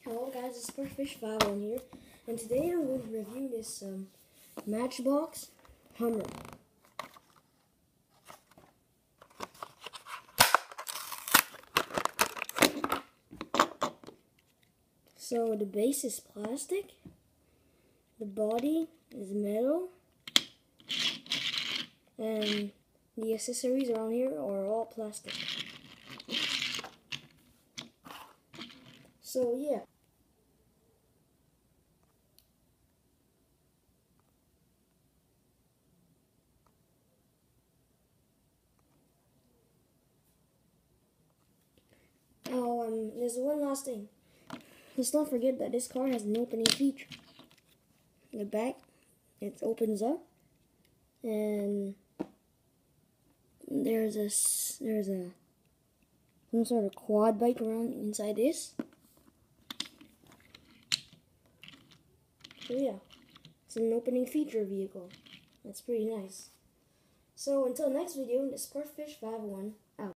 Hello guys, it's pufferfish 51 here, and today I'm going to review this Matchbox Hummer. So the base is plastic, the body is metal, and the accessories around here are all plastic. So yeah. There's one last thing. Let's not forget that this car has an opening feature. In the back, it opens up, and there's some sort of quad bike around inside this. So yeah, it's an opening feature vehicle. That's pretty nice. So until next video, this pufferfish 51 out.